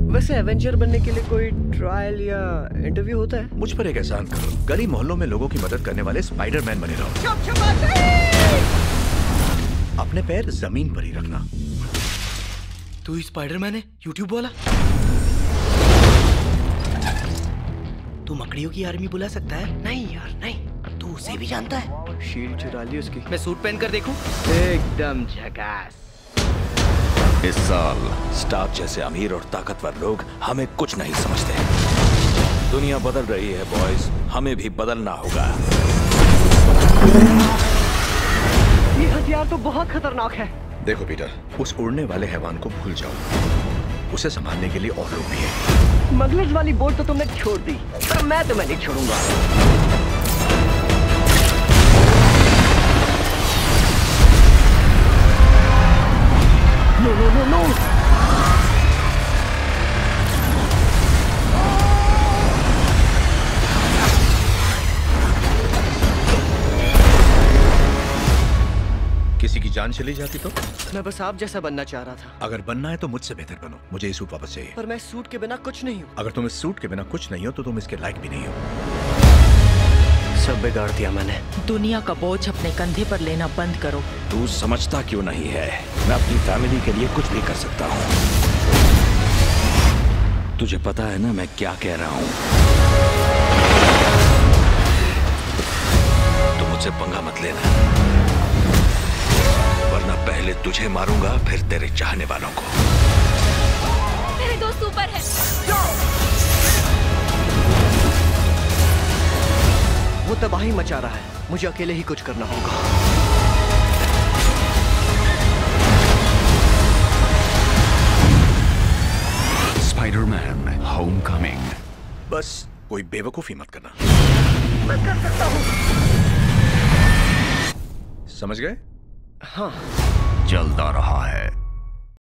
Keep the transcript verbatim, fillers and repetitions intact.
वैसे एवेंजर बनने के लिए कोई ट्रायल या इंटरव्यू होता है? मुझ पर एक एहसान करो, गली मोहल्लों में लोगों की मदद करने वाले स्पाइडरमैन बने रहो। अपने पैर जमीन पर ही रखना। तू ही स्पाइडरमैन है, यूट्यूब वाला? तू मकड़ियों की आर्मी बुला सकता है? नहीं यार नहीं, तू उसे भी जानता है। शील्ड चुरा ली उसकी। मैं सूट पहन कर देखूं? एकदम झकास। इस साल स्टार्क जैसे अमीर और ताकतवर लोग हमें कुछ नहीं समझते। दुनिया बदल रही है बॉयज, हमें भी बदलना होगा। ये हथियार तो बहुत खतरनाक है। देखो पीटर, उस उड़ने वाले हैवान को भूल जाओ। उसे संभालने के लिए और लोग भी हैं। स्मगलर्स वाली बोट तो तुमने छोड़ दी, पर मैं तुम्हें नहीं छोड़ूंगा। No no no no. किसी की जान चली जाती तो? मैं बस आप जैसा बनना चाह रहा था। अगर बनना है तो मुझसे बेहतर बनो। मुझे ये सूट वापस चाहिए। पर मैं सूट के बिना कुछ नहीं हूँ। अगर तुम इस सूट के बिना कुछ नहीं हो तो तुम इसके लायक भी नहीं हो। सब बिगाड़ दिया मैंने। दुनिया का बोझ अपने कंधे पर लेना बंद करो। तू समझता क्यों नहीं है? मैं अपनी फैमिली के लिए कुछ भी कर सकता हूँ। तुझे पता है ना मैं क्या कह रहा हूँ? तो मुझसे पंगा मत लेना, वरना पहले तुझे मारूंगा फिर तेरे चाहने वालों को। मेरे दोस्त ऊपर है। वो तबाही मचा रहा है, मुझे अकेले ही कुछ करना होगा। Spiderman Homecoming. बस कोई बेवकूफी मत करना। मैं कर सकता हूँ। समझ गए? हाँ। चलता रहा है।